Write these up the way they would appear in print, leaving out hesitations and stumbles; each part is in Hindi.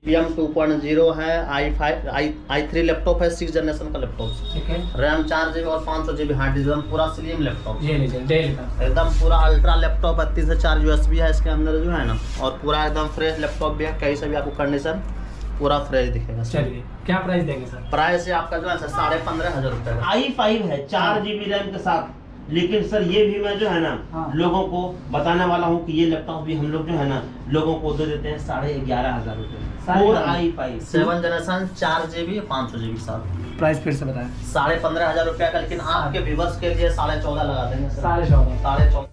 PM 2.0 है, i3 लैपटॉप है, 6 जनरेशन का लैपटॉप, ठीक है। रैम 4 GB और 500 GB हार्ड डिस्क, पूरा स्लिम लैपटॉप, ये लीजिए डेल का एकदम पूरा अल्ट्रा लैपटॉप है। 3 से 4 USB है इसके अंदर जो है ना, और पूरा एकदम फ्रेश लैपटॉप भी है, कहीं से भी आपको कंडीशन पूरा फ्रेश दिखेगा। चलिए क्या प्राइस देंगे सर? प्राइस है आपका जो है 15,500 रुपये का। i5 है 4 GB रैम के साथ। लेकिन सर ये भी मैं जो है ना लोगों को बताने वाला हूँ कि ये लैपटॉप भी हम लोग जो है ना लोगों को दे देते हैं 11,500 रुपये। i5 7 जनरेशन 4 GB 500 GB साथ। प्राइस फिर से बताएं। 15,500 रुपये का, लेकिन आपके व्यूवर्स के लिए 14.5 लगा देंगे। 14.5 14.5।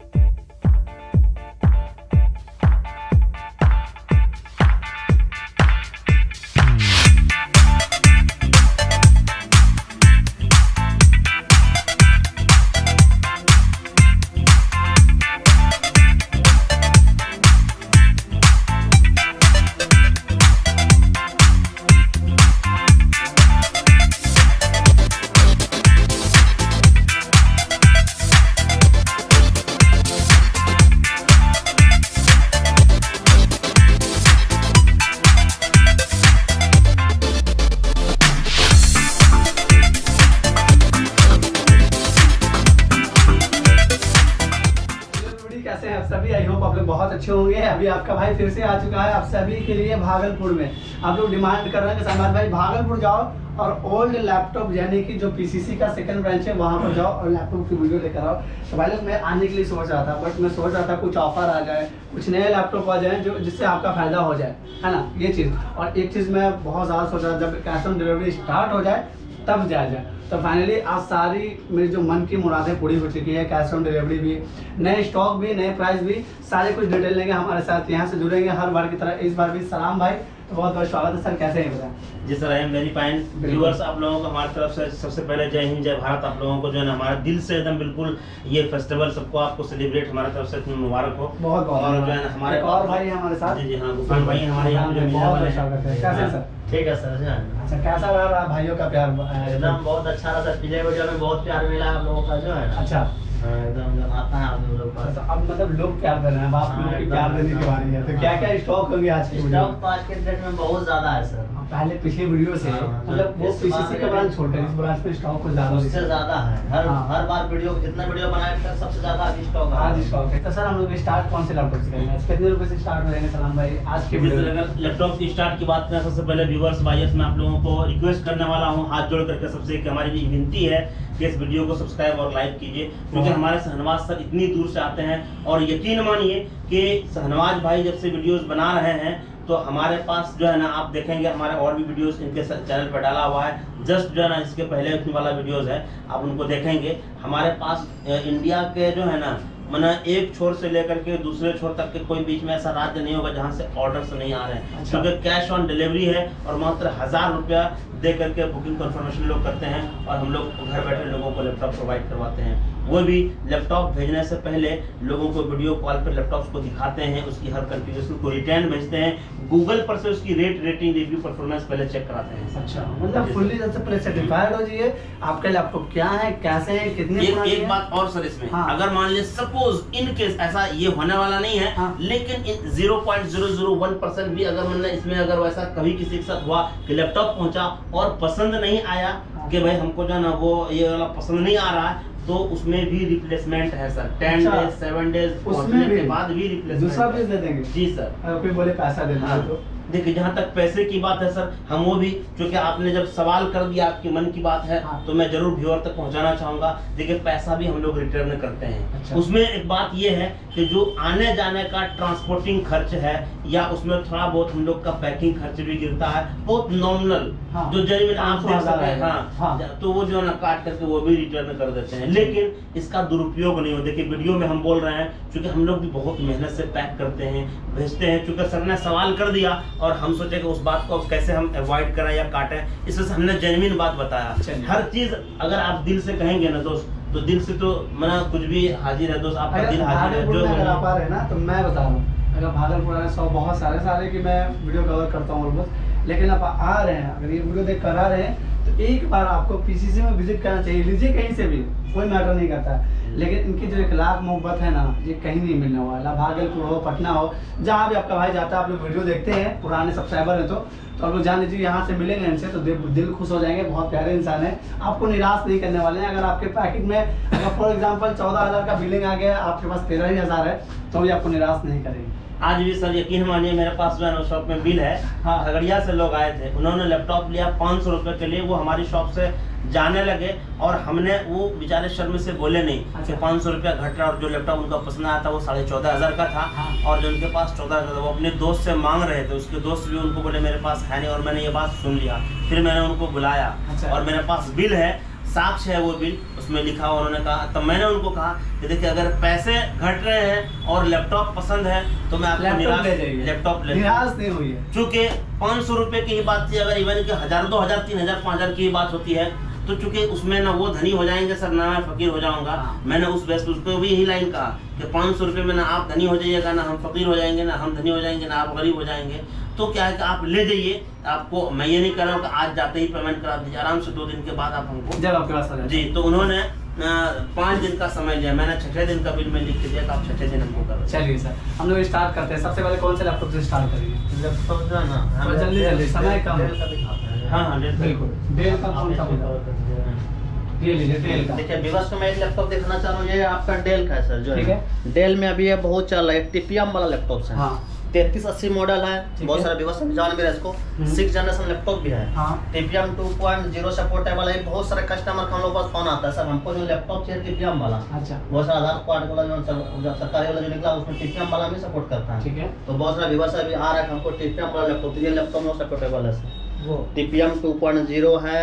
कैसे हैं आप सभी? आई होप आप लोग बहुत अच्छे होंगे। अभी आपका भाई फिर से आ चुका है आप सभी के लिए भागलपुर में। आप लोग डिमांड कर रहे हैं कि समाज भाई भागलपुर जाओ और ओल्ड लैपटॉप यानी कि जो पीसीसी का सेकंड ब्रांच है वहां पर जाओ और लैपटॉप की वीडियो लेकर आओ। तो भाई लोग मैं आने के लिए सोच रहा था, बट मैं सोच रहा था कुछ ऑफर आ जाए, कुछ नए लैपटॉप आ जाए जो जिससे आपका फायदा हो जाए, है ना, ये चीज़। और एक चीज़ मैं बहुत ज़्यादा सोच रहा था, जब कैश ऑन डिलीवरी स्टार्ट हो जाए तब जाया जाए। तो फाइनली आज सारी मेरी जो मन की मुरादें पूरी हो चुकी है। कैश ऑन डिलीवरी भी, नए स्टॉक भी, नए प्राइस भी, सारे कुछ डिटेल लेंगे हमारे साथ। यहाँ से जुड़ेंगे हर बार की तरह। इस बार भी सलाम भाई, तो बहुत बहुत स्वागत है सर। कैसे हैं बताएं? जी sir, I am very fine. Viewers आप लोगों को हमारी तरफ से सबसे पहले जय हिंद जय भारत। आप लोगों को जो है ना हमारे दिल से एकदम बिल्कुल ये फेस्टिवल सबको आपको सेलिब्रेट हमारे तरफ से मुबारक हो। बहुत बहुत। और जो है ना हमारे और भाई हमारे साथ। जी हाँ, गुफान भाई हमारे यहाँ जो मिलने वाले हैं। कैसे सर? ठीक है सर। अच्छा, कैसा रहा भाइयों का प्यार? एकदम बहुत अच्छा रहा सर। पिछले वीडियो में बहुत प्यार मिला आप लोगों का जो है ना। अच्छा, एकदम आता है आप लोग पास। अब मतलब लोग प्यार कर रहे हैं, आप लोग की प्यार देने की बारी है। तो क्या क्या स्टॉक होंगे आज की वीडियो? स्टॉक आज के डेट में बहुत ज्यादा है सर। पहले पिछले वीडियो से मतलब वो पीसीसी का ब्रांच छोटे, इस ब्रांच में स्टॉक कुछ ज्यादा उससे ज्यादा है। हर बार वीडियो जितना वीडियो बनाए सबसे ज्यादा आज स्टॉक है। आज स्टॉक है। तो सर हम लोग स्टार्ट कौन से लैपटॉप से करेंगे? कितने रुपए से स्टार्ट हो जाएंगे सलाम भाई आज के वीडियो में? अगर लैपटॉप की स्टार्ट की बात करें, सबसे पहले व्यूअर्स बायर्स मैं आप लोगों को रिक्वेस्ट करने वाला हूं हाथ जोड़ करके सबसे कि हमारी विनती है कि इस वीडियो को सब्सक्राइब और लाइक कीजिए, क्योंकि हमारे शहनवाज सर इतनी दूर से आते हैं। और यकीन मानिए कि शहनवाज भाई जब से वीडियोस बना रहे हैं तो हमारे पास जो है ना आप देखेंगे हमारे और भी वीडियोस इनके चैनल पर डाला हुआ है। जस्ट जो है ना इसके पहले वाला वीडियोस है, आप उनको देखेंगे। हमारे पास इंडिया के जो है ना मना एक छोर से लेकर के दूसरे छोर तक के कोई बीच में ऐसा राज्य नहीं होगा जहाँ से ऑर्डर्स नहीं आ रहे हैं। अच्छा। क्योंकि कैश ऑन डिलीवरी है और मात्र 1000 रुपया दे करके बुकिंग कंफर्मेशन लोग करते हैं और हम लोग घर बैठे लोगों को लैपटॉप प्रोवाइड करवाते हैं। वो भी लैपटॉप भेजने से पहले लोगों को वीडियो कॉल पर लैपटॉप्स को दिखाते हैं, उसकी हर कॉन्फ़िगरेशन को रिटर्न भेजते हैं, गूगल पर से उसकी रेटिंग रिव्यू परफॉर्मेंस पहले चेक कराते हैं। अच्छा, मतलब फुल्ली जैसे पहले सर्टिफाइड हो जाइए आपका लैपटॉप क्या है, कैसे है, कितने एक बात और सर इसमें, अगर मान लीजिए सपोज इन केस ऐसा ये होने वाला नहीं है, लेकिन 0.001% भी अगर मतलब इसमें अगर वैसा कभी किसी के साथ हुआ कि लैपटॉप पहुंचा और पसंद नहीं आया कि भाई हमको जो है ना वो ये वाला पसंद नहीं आ रहा है, तो उसमें भी रिप्लेसमेंट है सर। 10 डेज 7 डेज उसमें के बाद भी रिप्लेसमेंट दूसरा पीस दे देंगे। जी सर। अगर कोई बोले पैसा देना है तो देखिए, जहाँ तक पैसे की बात है सर, हम वो भी, क्योंकि आपने जब सवाल कर दिया आपके मन की बात है, तो मैं जरूर व्यूअर तक पहुँचाना चाहूंगा। देखिए, पैसा भी हम लोग रिटर्न करते हैं। अच्छा। उसमें एक बात ये है कि जो आने जाने का ट्रांसपोर्टिंग खर्च है या उसमें थोड़ा बहुत हम लोग का पैकिंग खर्च भी गिरता है, बहुत नॉमिनल, जो जेन्युइन आप देख सकते हैं, तो वो जो है ना काट करके वो भी रिटर्न कर देते हैं। लेकिन इसका दुरुपयोग नहीं हो। देखिए, वीडियो में हम बोल रहे हैं क्योंकि हम लोग भी बहुत मेहनत से पैक करते हैं, भेजते हैं। क्योंकि सर ने सवाल कर दिया और हम सोचे कि उस बात को कैसे हम अवॉइड करें या काटें, इससे हमने जेन्युइन बात बताया। हर चीज अगर आप दिल से कहेंगे ना दोस्त, तो दिल से तो मना कुछ भी हाजिर है दोस्त, आपका दिल हाजिर है। जो अगर आप आ रहे हैं ना, तो मैं बता रहा हूँ, अगर भागलपुर में 100 बहुत सारे कि मैं वीडियो कवर करता हूँ ऑलमोस्ट, लेकिन आप आ रहे हैं, अगर ये वीडियो देख कर आ रहे हैं तो एक बार आपको पीसीसी में विजिट करना चाहिए, लीजिए कहीं से भी, कोई मैटर नहीं करता है। लेकिन इनकी जो इखलाक मोहब्बत है ना, ये कहीं नहीं मिलने वाला। भागलपुर हो, पटना हो, जहाँ भी आपका भाई जाता है, आप लोग वीडियो देखते हैं, पुराने सब्सक्राइबर हैं तो आप लोग जान लीजिए यहाँ से मिलेंगे इनसे तो दिल खुश हो जाएंगे। बहुत प्यारे इंसान है, आपको निराश नहीं करने वाले हैं। अगर आपके पैकेट में अगर फॉर एग्जांपल 14,000 का बिलिंग आ गया, आपके पास 13,000 है, तो भी आपको निराश नहीं करेंगे। आज भी सर यकीन मानिए मेरे पास जो है ना शॉप में बिल है। हाँ। खगड़िया से लोग आए थे, उन्होंने लैपटॉप लिया 500 रुपए के लिए, वो हमारी शॉप से जाने लगे और हमने वो बेचारे शर्म से बोले नहीं कि 500 रुपया घट रहा, और जो लैपटॉप उनका पसंद आया था वो 14,500 का था। हाँ। और जो उनके पास 14,000 था वो अपने दोस्त से मांग रहे थे, उसके दोस्त भी उनको बोले मेरे पास है नहीं, और मैंने ये बात सुन लिया। फिर मैंने उनको बुलाया और मेरे पास बिल है, साक्ष्य है वो बिल, उसमें लिखा हुआ। उन्होंने कहा, तब मैंने उनको कहा कि देखिए अगर पैसे घट रहे हैं और लैपटॉप पसंद है तो मैं आपको लैपटॉप निराश नहीं हुई है। चूँकि 500 रुपए की ही बात थी, अगर इवन की 1,000, 2,000, 3,000, 5,000 की बात होती है तो चूंकि उसमें ना वो धनी हो जाएंगे सर, ना मैं फकीर हो जाऊंगा। मैंने उस बेस पे उसको भी यही लाइन कहा कि 500 रुपये में ना आप धनी हो जाइएगा, ना हम फकीर हो जाएंगे, ना हम धनी हो जाएंगे, ना आप गरीब हो जाएंगे। तो क्या है कि आप ले जाइए, आपको मैं ये नहीं कर रहा हूँ कि आज जाते ही पेमेंट करा दीजिए, आराम से 2 दिन के बाद आप हमको जब आपके पास आ जाए। जी, तो उन्होंने 5 दिन का समय लिया, मैंने 6ठे दिन का बिल में लिख के दिया कि आप 6ठे दिन हमको कर। चलिए सर, हम लोग स्टार्ट करते हैं। सबसे पहले कौन से लैपटॉप से स्टार्ट करेंगे? लैपटॉप जो है ना जल्दी जल्दी, समय कम है। हाँ बिल्कुल। डेल का कौन सा बताओ? ये लीजिए डेल का। देखिए विवश में मैं एक लैपटॉप दिखाना चाह रहा हूँ, ये आपका डेल का है सर, जो ठीक है डेल में अभी ये बहुत चल रहा है, टीपीएम वाला लैपटॉप है। हाँ। 3380 मॉडल है, बहुत सारा विवश में जान भी रहे इसको। 6th जनरेशन लैपटॉप भी है। हाँ। टीपीएम 2.0 सपोर्टेबल है। बहुत सारे कस्टमर का हम लोग पास फोन आता है, सर हमको जो लैपटॉप चाहिए टीपीएम वाला। अच्छा। बहुत सारा आधार कार्ड वाला जो सरकारी वाला जो निकला उसमें टीपीएम वाला भी सपोर्ट करता है। ठीक है। तो बहुत सारा विवश अभी आ रहा है हमको टीपीएम वाला लैपटॉप, ये लैपटॉप में सपोर्टेबल है सर। वो टीपीएम 2.0 है,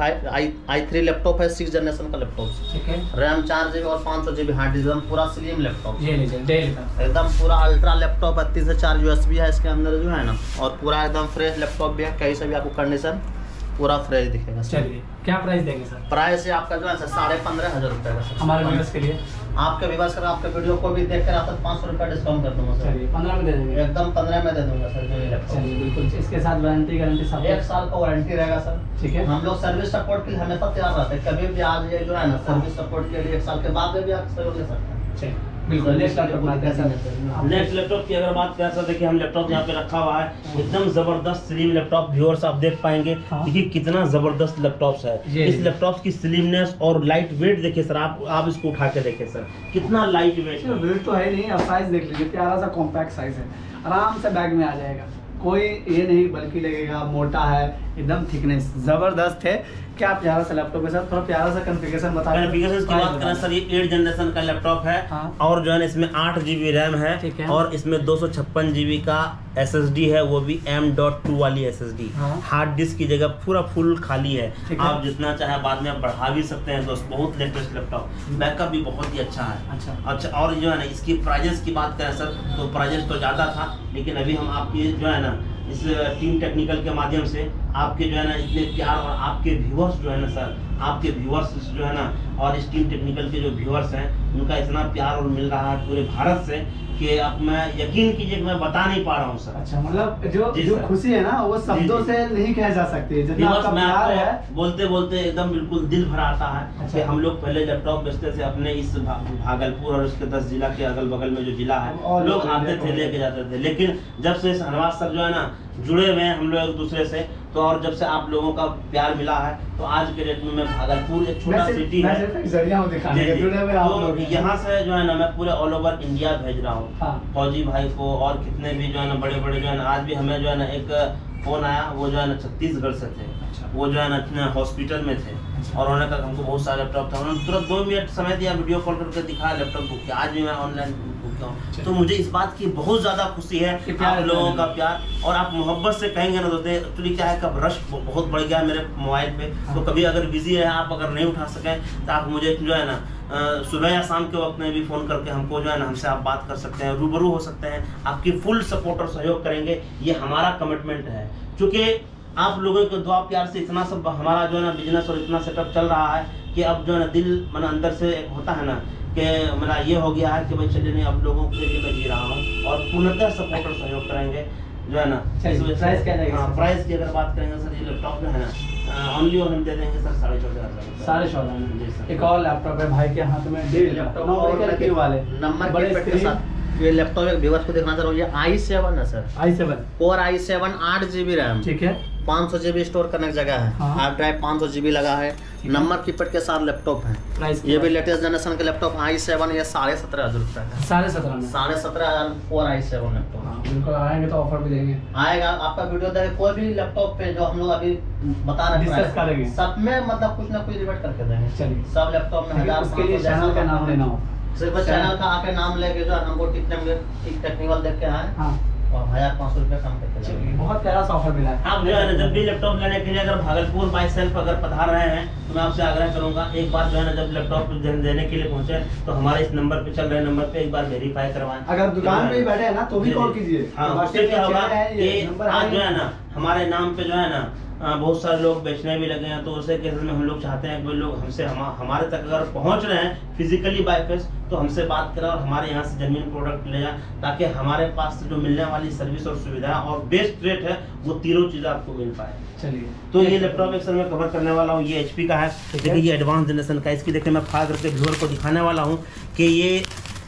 i3 लैपटॉप है, 6th जनरेशन का लैपटॉप। ठीक है। रैम 4 GB और 500 GB हार्ड डिस्क, पूरा स्लिम लैपटॉप। ये लीजिए डेल का, एकदम पूरा अल्ट्रा लैपटॉप है। 3 से 4 USB है इसके अंदर जो है ना, और पूरा एकदम फ्रेश लैपटॉप भी है, कहीं से भी आपको कंडीशन पूरा फ्रेश दिखेगा। चलिए क्या प्राइस देंगे सर? प्राइस है आपका जो है सर 15,500 रुपये का सर। हमारे व्यूअर्स के लिए आपके विवास कर आपके वीडियो को भी देख कर आता 500 रुपया डिस्काउंट कर दूंगा सर। चलिए 15 में दे देंगे। एकदम 15 में दे दूंगा सर जो ये लैपटॉप। चलिए बिल्कुल, इसके साथ वारंटी गारंटी सब 1 साल का वारंटी रहेगा सर। ठीक है। हम लोग सर्विस सपोर्ट के लिए हमेशा तैयार रहते हैं, कभी भी आज ये जो है ना सर्विस सपोर्ट के लिए 1 साल के बाद में भी आप सहयोग ले सकते हैं। चलिए बिल्कुल। नेक्स्ट लैपटॉप नेक्स्ट लैपटॉप की अगर बात करें सर, देखिए हम लैपटॉप यहाँ पे रखा हुआ है, एकदम जबरदस्त स्लिम लैपटॉप। व्यूअर्स आप देख पाएंगे देखिए कितना जबरदस्त लैपटॉप है। इस लैपटॉप की स्लिमनेस और लाइट वेट देखिए सर, आप इसको उठा के देखिए सर कितना लाइट वेट है। वेट तो है नहीं, आप साइज देख लीजिए, प्यारा सा कॉम्पैक्ट साइज है, आराम से बैग में आ जाएगा, कोई ये नहीं बल्कि लगेगा, मोटा है, एकदम थिकनेस जबरदस्त है। क्या प्यारा सा लैपटॉप है सर, थोड़ा प्यारा सा कॉन्फ़िगरेशन बता दें। कॉन्फ़िगरेशन की बात करें सर, ये 8th जनरेशन का लैपटॉप है। हाँ। और जो है इसमें 8 GB रैम है, और इसमें 256 GB का SSD है, वो भी M.2 वाली SSD। हाँ। हार्ड डिस्क की जगह पूरा फुल खाली है, आप जितना चाहे बाद में आप बढ़ा भी सकते हैं दोस्त। बहुत लेटेस्ट लैपटॉप, बैकअप भी बहुत ही अच्छा है। अच्छा, और जो है ना इसकी प्राइजेस की बात करें सर, तो प्राइजेस तो ज़्यादा था, लेकिन अभी हम आपकी जो है ना इस टीम टेक्निकल के माध्यम से आपके जो है ना इतने प्यार, और आपके व्यूअर्स जो है ना सर, आपके व्यूअर्स जो है ना, और इस टीम टेक्निकल के जो व्यूअर्स हैं उनका इतना प्यार और मिल रहा है पूरे भारत से कि अब मैं यकीन कीजिए कि मैं बता नहीं पा रहा हूँ सर। अच्छा, मतलब जो खुशी है ना वो शब्दों से नहीं कह जा सकती, जितना आपका प्यार है बोलते बोलते एकदम बिल्कुल दिल भर आता है। अच्छा। कि हम लोग पहले लैपटॉप बेचते थे अपने इस भागलपुर और इसके 10 जिला के अगल बगल में जो जिला है, लोग आते थे लेके जाते थे, लेकिन जब से शहनवाज सर जो है ना जुड़े हुए हैं हम लोग एक दूसरे से, तो और जब से आप लोगों का प्यार मिला है, तो आज के डेट में मैं भागलपुर एक छोटा सिटी है, तो यहाँ से जो है ना मैं पूरे ऑल ओवर इंडिया भेज रहा हूँ। हाँ। फौजी भाई को और कितने भी जो है ना बड़े बड़े जो है ना, आज भी हमें जो है ना एक फोन आया, वो जो है ना छत्तीसगढ़ से थे। अच्छा। वो जो है ना हॉस्पिटल में थे। अच्छा। और उन्होंने कहा हमको बहुत सारा लैपटॉप था, उन्होंने तुरंत 2 मिनट समय दिया, वीडियो कॉल करके दिखाया लैपटॉप बुक किया, आज भी मैं ऑनलाइन बुक किया हूँ। तो मुझे इस बात की बहुत ज़्यादा खुशी है, आप लोगों का प्यार, और आप मोहब्बत से कहेंगे ना दोस्त। एक्चुअली क्या है, कब रश बहुत बढ़ गया मेरे मोबाइल पे, तो कभी अगर बिजी है आप, अगर नहीं उठा सकें तो आप मुझे जो है ना सुबह या शाम के वक्त में भी फ़ोन करके हमको जो है ना हमसे आप बात कर सकते हैं, रूबरू हो सकते हैं, आपकी फुल सपोर्ट और सहयोग करेंगे, ये हमारा कमिटमेंट है। क्योंकि आप लोगों के दुआ प्यार से इतना सब हमारा जो है ना बिजनेस और इतना सेटअप चल रहा है कि अब जो है ना दिल मन अंदर से एक होता है ना कि मेरा ये हो गया है कि भाई चलिए नहीं, अब लोगों के लिए मैं जी रहा हूँ, और पूर्णतः सपोर्ट और सहयोग करेंगे। जो है ना। प्राइस क्या रहेगा? प्राइस की अगर बात करेंगे सर, ये लैपटॉप जो है ना ओनली हम दे देंगे सर 14,500। 14,500 जी सर। एक और लैपटॉप है भाई के हाथ में, लैपटॉप वाले नंबर के साथ। ये लैपटॉप एक व्यूअर्स को दिखाना चाह रहा हूँ, ये i7 है sir, i7 Core i7 8GB RAM, ठीक है, 500 GB स्टोर करने की जगह है, हार्ड ड्राइव 500 GB लगा है, नंबर कीपैड के साथ लैपटॉप है। प्राइस ये भी लेटेस्ट जनरेशन के लैपटॉप i7, ये 17,500 रुपए का। 17,500 में 17,500 Core i7 लैपटॉप। बिल्कुल, आएंगे तो ऑफर भी देंगे। आएगा आपका वीडियो देखे कोई भी लैपटॉप पे जो हम लोग अभी बता रहे हैं सब में मतलब कुछ ना कुछ रिवर्ट करके देंगे। चलिए, सब लैपटॉप में उसके लिए चैनल का नाम देना हो, सिर्फ चैनल का आके नाम लेके जो हमको टेक्निकल देख के आए, हाँ, 1,500 रुपए कम करके चलिए, बहुत प्यारा सा ऑफर मिला है। आप जो है ना जब भी लैपटॉप लेने के लिए अगर भागलपुर बाई सेल्फ अगर पधार रहे हैं तो मैं आपसे आग्रह करूंगा, एक बार जो है ना जब लैपटॉप देने के लिए पहुंचे तो हमारे इस नंबर पे चल रहे नंबर पे एक बार वेरीफाई करवाएं। अगर दुकान पे ही बैठे हैं ना तो भी कॉल कीजिए। हाँ, उससे क्या होगा कि आज जो है ना हमारे नाम पे जो है ना बहुत सारे लोग बेचने भी लगे हैं, तो उसे केस में हम लोग चाहते हैं कि लोग हमसे हमारे तक अगर पहुंच रहे हैं फिजिकली बाय फेस तो हमसे बात करें और हमारे यहाँ से जेन्युइन प्रोडक्ट ले जाएं, ताकि हमारे पास जो मिलने वाली सर्विस और सुविधा और बेस्ट रेट है वो तीनों चीज़ें आपको मिल पाए। चलिए, तो ये लैपटॉप एक सर मैं कवर करने वाला हूँ, ये HP का है। देखिए ये एडवांस जनरेशन का, इसकी देखिए मैं फाड़ करके व्यूअर को दिखाने वाला हूँ कि ये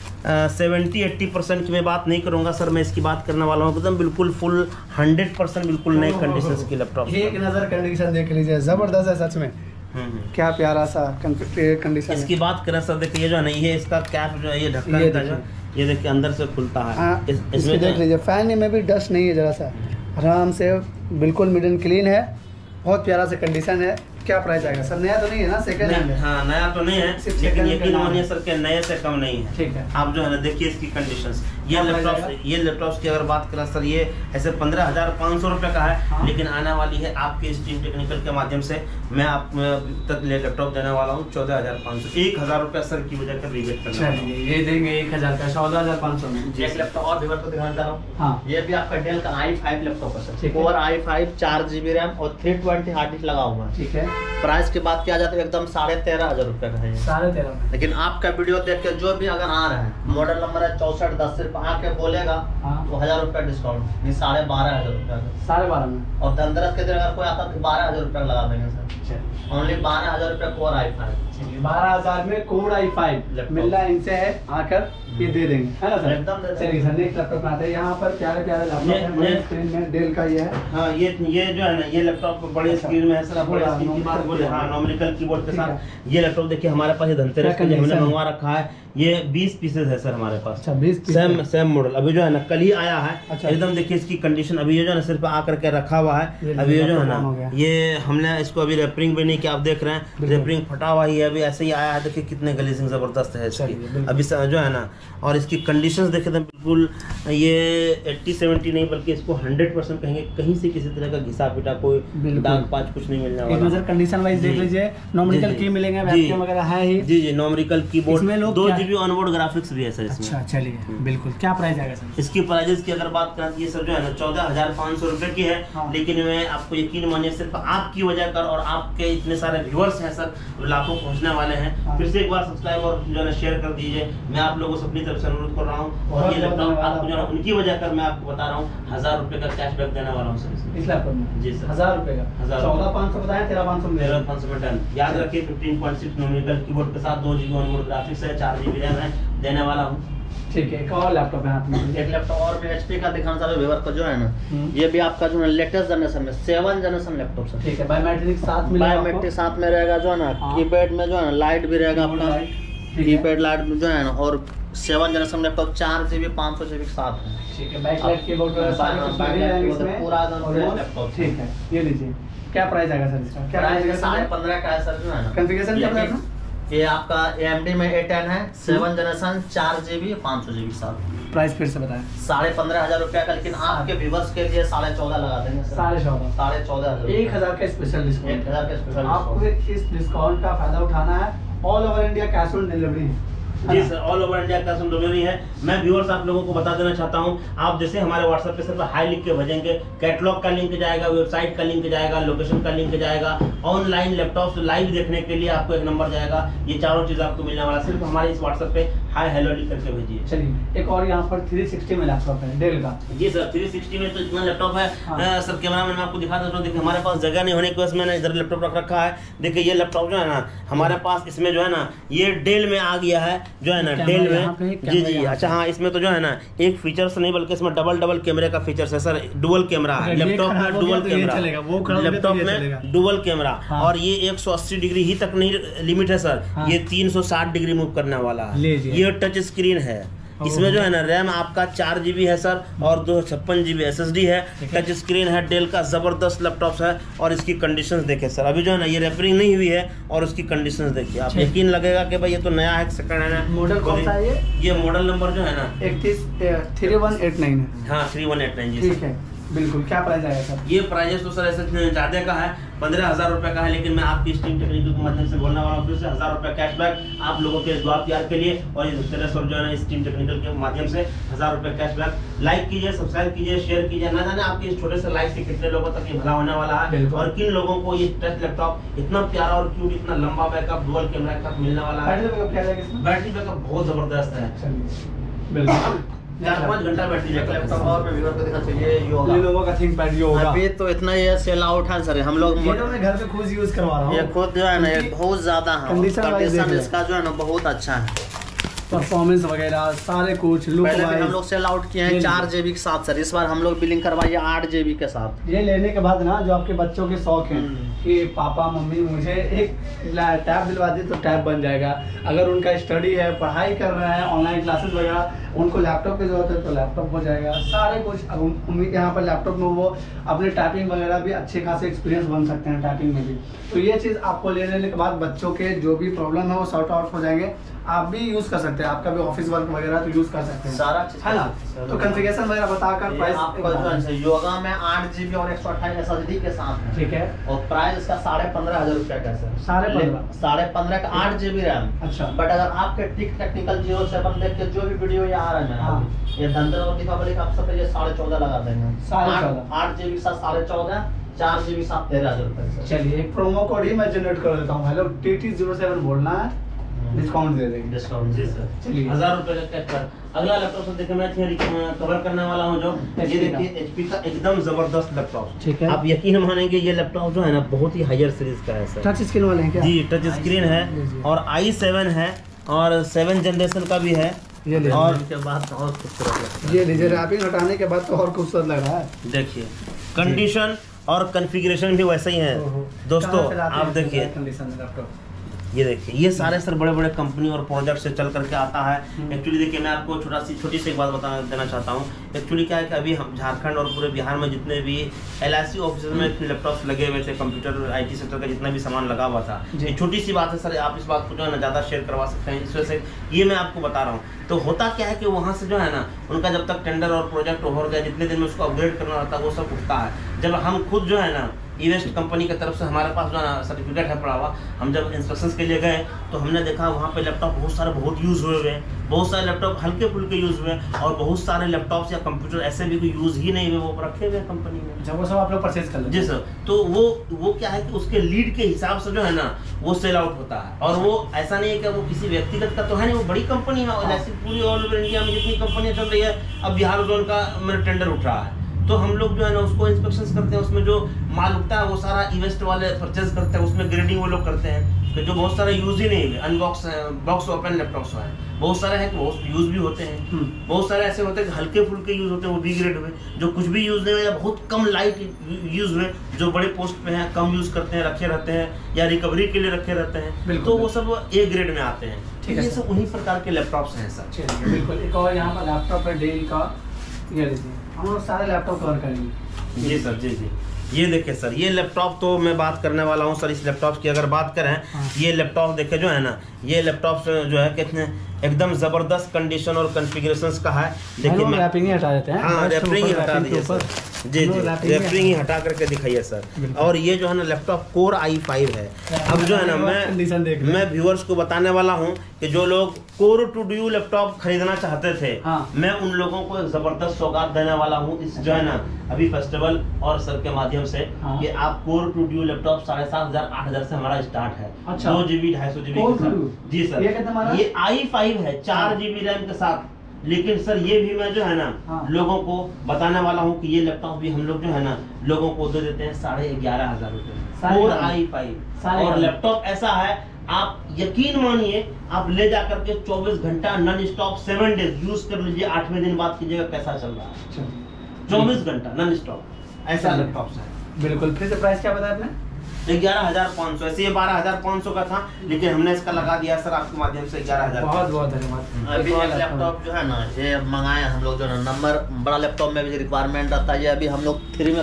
70-80% की मैं बात नहीं करूंगा सर, मैं इसकी बात करने वाला हूँ एकदम बिल्कुल फुल 100% बिल्कुल नए कंडीशन की लैपटॉप। एक नज़र कंडीशन देख लीजिए, जबरदस्त है सच में, क्या प्यारा सा कंडीशन। इसकी बात करें सर, देखिए ये जो है ना ये इसका कैप जो है ये ढक्कन का जो ये देखिए अंदर से खुलता है। इसमें देख लीजिए फैन में भी डस्ट नहीं है, जरा सा आराम से बिल्कुल मिड एंड क्लीन है, बहुत प्यारा सा कंडीशन है। क्या प्राइस आएगा सर? नया तो नहीं है ना, सेकंड हैंड है? हाँ नया तो नहीं है, लेकिन यकीन मानिए सर के नए से कम नहीं है। ठीक है, आप जो है ना देखिए इसकी कंडीशंस, ये लैपटॉप की अगर बात करें सर, ये ऐसे 15,500 रुपए का है। हाँ। लेकिन आने वाली है आपके स्ट्रीम टेक्निकल के माध्यम से मैं आप तक लैपटॉप देने वाला हूँ 14,500, 1,000 रुपए सर की वजह कर रिबेट करना है। ये देंगे 1,000 का, 14,500 में। एक लैपटॉप और व्यूअर को दिखाना चाह रहा हूँ। हाँ, ये भी आपका डेल का i5 लैपटॉप है sir, Core i5 4GB RAM और 320 हार्ड डिस्क लगा हुआ है। ठीक है, प्राइस की बात किया जाए तो एकदम 13,500 रुपए का है, 13,500। लेकिन आपका वीडियो देख के जो भी अगर आ रहे हैं, मॉडल नंबर है 6410, सिर्फ आके बोलेगा तो 1,000 रुपए डिस्काउंट, ये 12,500 रुपए, 12,500 में। और धनतेरस के दिन अगर कोई आता तो 12,000 रुपए लगा देंगे सर, ओनली 12,000 रुपए Core i5। 12,000 में Core i5 मिल रहा है, इनसे है आकर ये दे देंगे, है ना सर? एकदम। चलिए सर नेक्स्ट लैपटॉप आते हैं, यहाँ पर प्यारे प्यारे लैपटॉप हैं, स्क्रीन में डेल का ये है। हाँ ये जो है ना ये लैपटॉप बड़े स्क्रीन में है सर, बड़े स्क्रीन, हाँ नॉमिकल कीबोर्ड के साथ। ये लैपटॉप देखिए हमारे पास धनतेरस के लिए हमने मंगवा रखा है, ये 20 पीसेज है सर हमारे पास। अच्छा 20 पीस सेम मॉडल अभी जो है ना कल ही आया है। अच्छा, एकदम देखिए इसकी कंडीशन अभी ये जो है ना सिर्फ आकर के रखा हुआ है। अभी ये जो है ना ये हमने इसको अभी रेपरिंग भी नहीं किया, आप देख रहे हैं रेपरिंग फटा हुआ ही है, अभी ऐसे ही आया है। देखिए कितने ग्लेजिंग जबरदस्त है इसकी अभी जो है ना, और इसकी कंडीशंस देखे तो बिल्कुल ये 80-70 नहीं बल्कि इसको 100% कहेंगे, कहीं से किसी तरह का घिसा पिटा कोई दाग पाँच कुछ नहीं मिलने वाला। नजर कंडीशन वाइज देख लीजिए, नॉमिकल की मिलेंगे, वेबकैम वगैरह है ही। जी नॉमिकल कीबोर्ड, 2GB ऑनबोर्ड ग्राफिक्स भी है सर इसमें। अच्छा चलिए बिल्कुल, क्या प्राइस आएगा सर? इसकी प्राइजेस की अगर बात करें ये सर जो है ना 14,500 रुपए की है। हाँ। लेकिन मैं आपको यकीन मानिए सिर्फ आपकी वजह कर और आपके इतने सारे व्यूअर्स हैं सर, लाखों पहुंचने वाले हैं। हाँ। फिर से एक बार सब्सक्राइब और जो है शेयर कर दीजिए, मैं आप लोगों से अपनी तरफ से अनुरोध कर रहा हूँ। और ये लैपटॉप आपको जो है उनकी वजह कर मैं आपको बता रहा हूँ 1,000 रुपए का कैशबैक देने वाला हूँ सर इस लैपटॉप में। जी सर 1,000 रुपए का, 14,500 बताया, 13,500 में डन। याद रखिए 15.6 नॉमिकल कीबोर्ड के साथ 2GB ऑनबोर्ड ग्राफिक्स है, 4GB रैम है, देने वाला हूँ। ठीक है, एक और लैपटॉप है हाथ में, एक लैपटॉप और भी HP का दिखाना चाह रहा हूं व्यूअर को जो है ना, ये भी आपका जो है लेटेस्ट जनरेशन में 7 जनरेशन लैपटॉप सर। ठीक है, बायोमेट्रिक साथ में, बायोमेट्रिक साथ में रहेगा जो है ना। कीपैड में जो है ना लाइट भी रहेगा आपका, कीपैड लाइट जो है ना, और 7 जनरेशन लैपटॉप 4GB 500GB के साथ है। ठीक है, बैकलाइट कीबोर्ड पूरा लैपटॉप। ठीक है, ये लीजिए, क्या प्राइस आएगा सर इसका? क्या प्राइस है? 15,500 का है सर जो है ना। कॉन्फ़िगरेशन क्या है? ये आपका AMD में A10 है, 7 जनरेशन 4GB 500GB के साथ। प्राइस फिर से बताएं। 15,500 रुपया का, लेकिन आपके व्यूअर्स के लिए 14,500 लगा देंगे सर। 14,500 1,000 का स्पेशल डिस्काउंट। 1,000 का स्पेशल। आपको इस डिस्काउंट का फायदा उठाना है। All over India cash on delivery है। जी sir, all over India cash on delivery है। मैं व्यूअर्स आप लोगों को बता देना चाहता हूं, आप जैसे हमारे व्हाट्सएप पे सिर्फ हाई लिख के भेजेंगे, कैटलॉग का लिंक जाएगा, वेबसाइट का लिंक जाएगा, लोकेशन का लिंक जाएगा, ऑनलाइन लैपटॉप लाइव देखने के लिए आपको एक नंबर जाएगा, ये चारों चीज आपको मिलने वाला, सिर्फ हमारे इस व्हाट्सएप पे हाय हेलो लिख करके भेजिए। चलिए एक और यहाँ पर 360 में लैपटॉप है डेल का। जी सर 360 में तो इतना लैपटॉप है। हाँ। सर कैमरा मैन मैं आपको दिखा देता हूँ, देखिए हमारे पास जगह नहीं होने की वजह से मैंने इधर लैपटॉप रख रखा है। देखिए ये लैपटॉप जो है ना हमारे पास, इसमें जो है ना ये डेल में आ गया है जो है ना, डेल में। जी जी अच्छा हाँ, इसमें तो जो है ना एक फीचर्स नहीं बल्कि इसमें डबल कैमरे का फीचर्स है सर, डुअल कैमरा है लैपटॉप में, डुअल कैमरा लैपटॉप में डुअल कैमरा। और ये 180 डिग्री ही तक नहीं लिमिट है सर, ये 360 डिग्री मूव करने वाला है। ये टच स्क्रीन है, इसमें जो है ना रैम आपका 4 GB है सर और 256 GB SSD है। टच स्क्रीन है, डेल का जबरदस्त लैपटॉप है। और इसकी कंडीशंस देखें सर, अभी जो है ना ये रेफरिंग नहीं हुई है और उसकी कंडीशंस देखिए, आप यकीन लगेगा कि भाई ये तो नया है, सेकंड हैंड है। मॉडल कौन सा है ये मॉडल नंबर जो है ना 3189 है। हाँ 3189 जी ठीक है बिल्कुल। क्या प्राइस आएगा सर? ये प्राइस तो सर ऐसे ज़्यादा का है, 15,000 रुपये का है, लेकिन मैं आपकी स्टीम टेक्निकल के माध्यम से बोलने वाला हूँ फिर से 1,000 रुपये कैशबैक आप लोगों के दुआ प्यार के लिए। और इस तरह से जो है ना स्टीम टेक्निकल के माध्यम से 1,000 रुपये कैशबैक। लाइक कीजिए, सब्सक्राइब कीजिए, शेयर कीजिए, ना जाने आपके इस छोटे से लाइक से कितने लोगों तक ये भला होने वाला है और किन लोगों को ये टच लैपटॉप इतना प्यारा और क्यूट, इतना लंबा बैकअप डुअल कैमरा के साथ मिलने वाला है। बैटरी बैकअप बहुत जबरदस्त है, बिल्कुल 4-5 घंटा बैटरी बैकअप। लैपटॉप और व्यूअर को दिखा चाहिए योगा। लेनोवो का थिंकपैड योगा अभी तो इतना ये सेल आउट है सर, हम लोग ये तो मैं घर पे खुद यूज करवा रहा हूँ। ये खुद जो है ना ये बहुत ज्यादा है, कंडीशन इसका जो है ना बहुत अच्छा है, परफॉर्मेंस वगैरह सारे कुछ लुक पहले भी वाइज हम लोग सेल आउट किए हैं 4 GB के साथ सर, इस बार हम लोग बिलिंग करवाइए 8 GB के साथ। ये लेने के बाद ना जो आपके बच्चों के शौक हैं कि पापा मम्मी मुझे एक टैब दिलवा दी तो टैब बन जाएगा, अगर उनका स्टडी है पढ़ाई कर रहे हैं ऑनलाइन क्लासेस वगैरह उनको लैपटॉप की जरूरत है तो लैपटॉप हो जाएगा सारे कुछ। अब उम्मीद है यहाँ पर लैपटॉप में वो अपने टाइपिंग वगैरह भी अच्छे खासे एक्सपीरियंस बन सकते हैं टाइपिंग में भी। तो ये चीज़ आपको ले लेने के बाद बच्चों के जो भी प्रॉब्लम है वो सॉर्ट आउट हो जाएंगे, आप भी यूज कर सकते हैं, आपका भी ऑफिस वर्क वगैरह तो यूज कर सकते हैं सारा चीज है ना। तो कॉन्फ़िगरेशन वगैरह बताकर प्राइस आपका जो है योगा में 8 GB और 128 SSD के साथ है। ठीक है। और प्राइस इसका 15,500 रुपया का सर, 15,500 का 8 GB रैम। अच्छा। बट अगर आपके टेक्निकल 07 देख के जो भी वीडियो ये आ रहा है ये धनतेरस और दीपावली का आप सब ये 14.5 लगा देंगे, 8 GB के साथ 14.5, 4 GB साथ 13,000 रुपये। चलिए एक प्रोमो कोड ही मैं जनरेट कर देता हूँ, हेलो TT07 बोलना है, डिस्काउंट दे देंगे। डिस्काउंट जी सर, चलिए 1,000 रुपये का कैशबैक। अगला लैपटॉप से देखिए मैं कवर करने वाला हूँ जो ये देखिए HP का एकदम जबरदस्त लैपटॉप। ठीक है। आप यकीन मानेंगे ये लैपटॉप जो है ना बहुत ही हायर सीरीज का है सर। टच स्क्रीन वाले हैं क्या? जी टच स्क्रीन है और i7 है और 7 जनरेशन का भी है। ये ले और के बाद बहुत खूबसूरत लगता है। ये लीजिए, रैपिंग हटाने के बाद तो और खूबसूरत लग रहा है। देखिए कंडीशन और कॉन्फ़िगरेशन भी वैसे ही है दोस्तों। आप देखिए कंडीशन लैपटॉप, ये देखिए ये सारे सर बड़े बड़े कंपनी और प्रोजेक्ट से चल करके आता है। एक्चुअली देखिए मैं आपको छोटी सी एक बात बता देना चाहता हूँ। एक्चुअली क्या है कि अभी हम झारखंड और पूरे बिहार में जितने भी LIC ऑफिस में लैपटॉप्स लगे हुए थे, कंप्यूटर IT सेक्टर का जितना भी सामान लगा हुआ था, ये छोटी सी बात है सर, आप इस बात को जो है ना ज़्यादा शेयर करवा सकते हैं, इस वजह से ये मैं आपको बता रहा हूँ। तो होता क्या है कि वहाँ से जो है ना उनका जब तक टेंडर और प्रोजेक्ट हो गया, जितने दिन में उसको अपग्रेड करना रहता है वो सब उठता है। जब हम खुद जो है ना ईवेस्ट कंपनी की तरफ से हमारे पास जो है ना सर्टिफिकेट है पड़ा हुआ, हम जब इंस्पेक्शंस के लिए गए तो हमने देखा वहाँ पे लैपटॉप बहुत यूज़ हुए हैं, बहुत सारे लैपटॉप हल्के फुल्के यूज़ हुए और बहुत सारे लैपटॉप्स या कंप्यूटर ऐसे भी कोई यूज़ ही नहीं हुए, वो रखे हुए कंपनी में। जब वो सब आप लोग परचेज कर लें। जी सर। तो वो क्या है कि उसके लीड के हिसाब से जो है ना वो सेल आउट होता है और वो ऐसा नहीं है कि वो किसी व्यक्तिगत का तो है नहीं, वो बड़ी कंपनी है। ऐसी पूरी ऑल ओवर इंडिया में जितनी कंपनियाँ चल रही है, अब बिहार जोन का मेरा टेंडर उठ रहा है, तो हम लोग जो है ना उसको इंस्पेक्शंस करते हैं, उसमें जो माल उठता है वो सारा ईवेस्ट वाले परचेज करते हैं, उसमें ग्रेडिंग वो लोग करते हैं। तो जो बहुत सारे यूज ही नहीं हुए, अनबॉक्स बॉक्स ओपन लैपटॉप्स हैं, बहुत सारे हैं कि बहुत यूज भी होते हैं, बहुत सारे ऐसे होते हैं कि हल्के फुल्के यूज होते हैं, वो बी ग्रेड हुए, जो कुछ भी यूज नहीं हुए या बहुत कम लाइट यूज हुए, जो बड़े पोस्ट पे हैं, कम यूज करते हैं, रखे रहते हैं या रिकवरी के लिए रखे रहते हैं, तो वो सब A ग्रेड में आते हैं। ठीक है, ये सब उन्हीं प्रकार के लैपटॉप्स हैं सर। बिल्कुल। एक और यहाँ पर लैपटॉप है डेल का, ये लीजिए, हम लोग सारे लैपटॉप कवर करेंगे। जी सर, जी जी। ये देखिए सर, ये लैपटॉप तो मैं बात करने वाला हूँ सर। इस लैपटॉप की अगर बात करें, ये लैपटॉप देखे जो है ना, ये लैपटॉप जो है कितने एकदम जबरदस्त कंडीशन और कॉन्फ़िगरेशंस का है। देखिए रैपिंग हटा देते हैं। हाँ, रैपिंग हटा दीजिए सर। जी जी, रैपिंग ही हटा करके दिखाइए सर। और ये जो है ना लैपटॉप कोर i5 है। अब जो है ना मैं व्यूअर्स को बताने वाला हूँ कि जो लोग कोर टू ड्यू लैपटॉप खरीदना चाहते थे, मैं उन लोगों को एक जबरदस्त सौगात देने वाला हूँ इस जो है ना अभी फेस्टिवल और सर के माध्यम से कि आप कोर टू ड्यू लैपटॉप 7,500 8,000 से हमारा स्टार्ट है। 2 GB 250 GB जी सर। ये i5 है 4 GB रैम के साथ। लेकिन सर ये भी मैं जो है ना लोगों को बताने वाला हूँ कि ये लैपटॉप भी हम लोग जो है ना लोगों को दे देते हैं 11,500 रुपए कोर i5। और लैपटॉप ऐसा है आप यकीन मानिए आप ले जाकर के 24 घंटा नॉन स्टॉप 7 डेज यूज कर लीजिए, 8वें दिन बात कीजिएगा कैसा चल रहा है। 24 घंटा नॉन स्टॉप ऐसा लैपटॉप है। बिल्कुल। फिर से प्राइस क्या बताया आपने? 11,500। ऐसे ये 12,500 का था, लेकिन हमने इसका लगा दिया सर आपके माध्यम से 11,000। बहुत बहुत धन्यवाद। अभी एक लैपटॉप जो है ना ये मंगाए हम लोग जो है नंबर बड़ा लैपटॉप में भी रिक्वायरमेंट रहता है। अभी हम लोग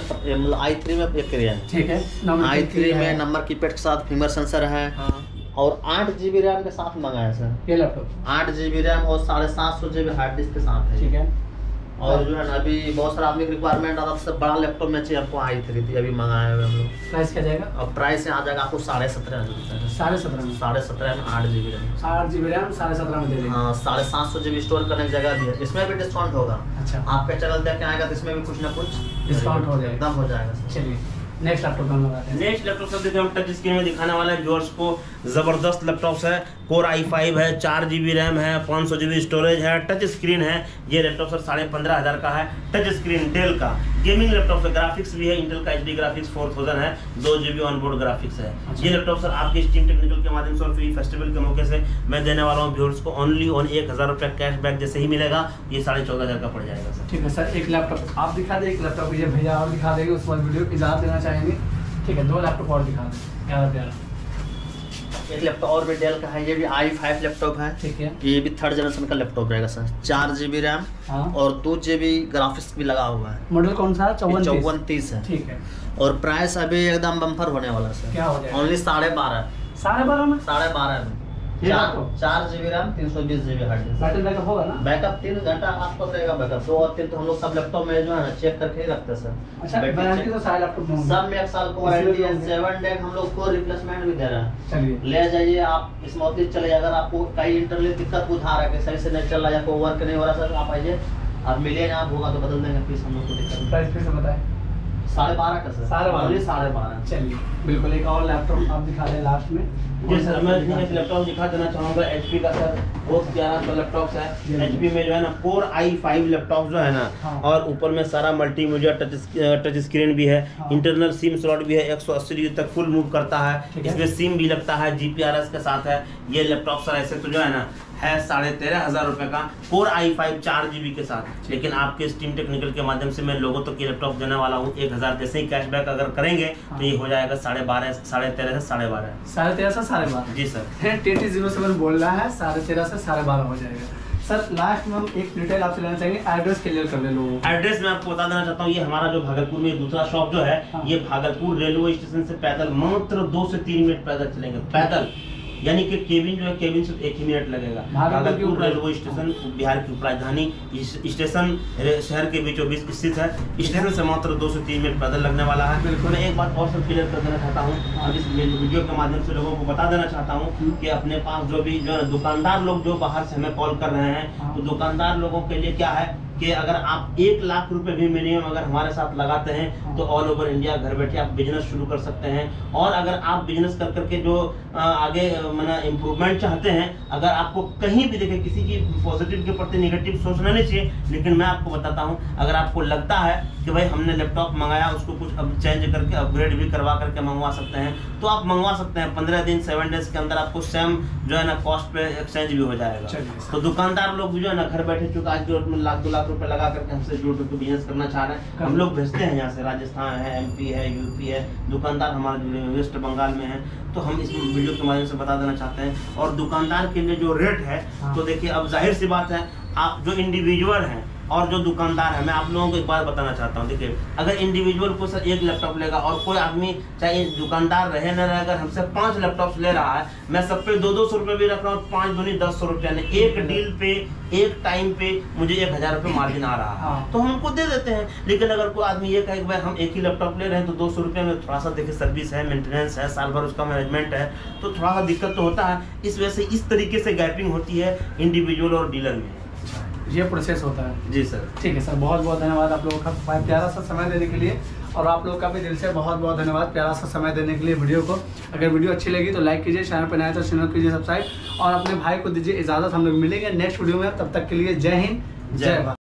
i3 में एक किए हैं। ठीक है। i3 में नंबर कीपैड के साथ फिंगर सेंसर है और 8 GB रैम के साथ मंगाया सर ये लैपटॉप। 8 GB रैम और 750 GB हार्ड डिस्क के साथ है। ठीक है। और जो है ना अभी बहुत सारा आदमी की रिक्वायरमेंट आता है बड़ा लैपटॉप में चाहिए हमको i3 थी अभी मंगाए हुए हम लोग। प्राइस क्या जाएगा? और प्राइस आ जाएगा आपको 17,500 में। 17,500 में 8 GB रैम 8 GB रैम 17,500 में दे देंगे। हाँ 750 GB स्टोर करने की जगह भी है। इसमें भी डिस्काउंट होगा। अच्छा। आपका चैनल देख के आएगा तो इसमें भी कुछ ना कुछ डिस्काउंट हो जाएगा। एकदम हो जाएगा। चलिए नेक्स्ट लैपटॉप हम लगाते हैं। नेक्स्ट लैपटॉप सर देखिए हम टच स्क्रीन में दिखाने वाले हैं व्यूअर्स को। जबरदस्त लैपटॉप है, कोर i5 है, 4 GB रैम है, 500 GB स्टोरेज है, टच स्क्रीन है। ये लैपटॉप सर 15,500 का है। टच स्क्रीन डेल का गेमिंग लैपटॉप है, ग्राफिक्स भी है, इंटेल का HD ग्राफिक्स 4000 है, 2 GB ऑनबोर्ड ग्राफिक्स है। ये लैपटॉप सर आपके स्टीम टेक्निकल के माध्यम से और फ्री फेस्टिवल के मौके से मैं देने वाला हूँ व्यूअर्स को ओनली 1,000 रुपये कैशबैक जैसे ही मिलेगा। ये 14,500 का पड़ जाएगा सर। ठीक है सर। एक लैपटॉप आप दिखा दें, एक लैपटॉप ये भैया और दिखा देंगे, उस बाद वीडियो इजाजत देना चाहेंगे। ठीक है 2 लैपटॉप और दिखा दें प्यारा। एक लैपटॉप और भी डेल का है, ये भी i5 लैपटॉप है। ठीक है। ये भी 3rd जनरेशन का लैपटॉप रहेगा सर। 4 GB रैम और 2 GB ग्राफिक्स भी लगा हुआ है। मॉडल कौन सा है? 5430 है। ठीक है। और प्राइस अभी एकदम बम्पर होने वाला सर। क्या हो जाएगा? ओनली 12,500 में 12,500 में 4 GB RAM 320 GB hard disk. Battery backup होगा ना? बैकअप 3 घंटा आसपास रहेगा बैकअप। 2 और 3 तो हम लोग सब लैपटॉप में जो है ना चेक करके ही रखते हैं सर। अच्छा वारंटी तो सारे लैपटॉप में सब में 1 साल को वारंटी है। 7 डे हम लोग को रिप्लेसमेंट भी दे रहे हैं। चलिए ले जाइए आप स्मूथली चले। अगर आपको कई इंटरनेट दिक्कत बुझा रहा है कि सही से नहीं चल रहा है, कोई वर्क नहीं हो रहा सर, आप आइए, आप मिलिए, आप होगा तो बदल देंगे फीस हम लोग को दिक्कत। प्राइस फिर से बताएं। 12,500 का सर। 12,500। चलिए बिल्कुल। एक और लैपटॉप आप दिखा दें लास्ट में। जी सर मैं एक लैपटॉप दिखा देना चाहूँगा HP का सर। बहुत प्यारा सा लैपटॉप है। HP में जो है ना कोर i5 लैपटॉप जो है ना और ऊपर में सारा मल्टीमीडिया टच स्क्रीन भी है। इंटरनल सिम स्लॉट भी है, 180 डिग्री तक फुल मूव करता है। इसमें सिम भी लगता है, GPRS के साथ है। ये लैपटॉप सर ऐसे तो जो है ना है 13,500 रुपये का कोर i5 4 GB के साथ। लेकिन आपके स्टीम टेक्निकल के माध्यम से मैं लोगों तक ये लैपटॉप देने वाला हूँ 1,000 जैसे ही कैशबैक अगर करेंगे तो ये हो जाएगा 13,500 से 12,500 13,500 से 12,500 जी सर। 3007 बोल रहा है 13,500 से 12,500 हो जाएगा सर। लास्ट में हम एक डिटेल आपसे लेना चाहेंगे, एड्रेस क्लियर कर ले लोगों। एड्रेस मैं आपको बता देना चाहता हूँ, ये हमारा जो भागलपुर में दूसरा शॉप जो है ये भागलपुर रेलवे स्टेशन से पैदल मात्र 2 से 3 मिनट पैदल चलेंगे, पैदल। यानी कि केबिन जो है केबिन से 1 ही मिनट लगेगा। भागलपुर रेलवे स्टेशन बिहार की उपराजधानी स्टेशन शहर के बीचों बीच स्थित है। स्टेशन से मात्र 2 से 3 मिनट पैदल लगने वाला है। मैं एक बात और सब क्लियर कर देना चाहता हूँ और इस वीडियो के माध्यम से लोगों को बता देना चाहता हूँ कि अपने पास जो भी जो दुकानदार लोग जो बाहर से हमें कॉल कर रहे हैं, तो दुकानदार लोगों के लिए क्या है कि अगर आप 1 लाख रुपए भी मिनिमम अगर हमारे साथ लगाते हैं तो ऑल ओवर इंडिया घर बैठे आप बिजनेस शुरू कर सकते हैं। और अगर आप बिजनेस कर करके जो आगे माना इम्प्रूवमेंट चाहते हैं, अगर आपको कहीं भी देखे किसी की पॉजिटिव के प्रति नेगेटिव सोचना नहीं चाहिए, लेकिन मैं आपको बताता हूं अगर आपको लगता है कि भाई हमने लैपटॉप मंगाया उसको कुछ अब चेंज करके अपग्रेड भी करवा करके मंगवा सकते हैं तो आप मंगवा सकते हैं। 15 दिन 7 डेज के अंदर आपको सेम जो है ना कॉस्ट पे एक्सचेंज भी हो जाएगा। तो दुकानदार लोग भी जो है ना घर बैठे चुका आज जो लाख 2 लाख रुपए लगा करके हमसे जुड़ करके बिजनेस करना चाह रहे हैं, हम लोग भेजते हैं यहाँ से, राजस्थान है, MP है, UP है, दुकानदार हमारे जुड़े हुए वेस्ट बंगाल में है। तो हम इस वीडियो के माध्यम से बता देना चाहते हैं। और दुकानदार के लिए जो रेट है तो देखिए अब जाहिर सी बात है आप जो इंडिविजुअल हैं और जो दुकानदार है, मैं आप लोगों को एक बात बताना चाहता हूँ। देखिए, अगर इंडिविजुअल को सर एक लैपटॉप लेगा और कोई आदमी चाहे दुकानदार रहे न रहे, अगर हमसे 5 लैपटॉप ले रहा है, मैं सब पे 200 रुपये भी रख रहा हूँ, 5 दूनी 100 रुपया ने एक डील पे, एक टाइम पे मुझे 1000 रुपये मार्जिन आ रहा है, तो हम उनको दे देते हैं। लेकिन अगर कोई आदमी ये कहे कि भाई हम एक ही लैपटॉप ले रहे हैं तो 200 रुपये में थोड़ा सा देखिए सर्विस है, मेंटेनेंस है, साल भर उसका मैनेजमेंट है, तो थोड़ा सा दिक्कत तो होता है। इस वजह से इस तरीके से गैपिंग होती है इंडिविजुअल और डीलर में, ये प्रोसेस होता है। जी सर। ठीक है सर, बहुत बहुत धन्यवाद आप लोगों का प्यारा सा समय देने के लिए, और आप लोगों का भी दिल से बहुत बहुत धन्यवाद प्यारा सा समय देने के लिए वीडियो को। अगर वीडियो अच्छी लगी तो लाइक कीजिए, चैनल पर नया तो चैनल कीजिए सब्सक्राइब, और अपने भाई को दीजिए इजाज़त। हम लोग मिलेंगे नेक्स्ट वीडियो में, तब तक के लिए जय हिंद, जय भारत।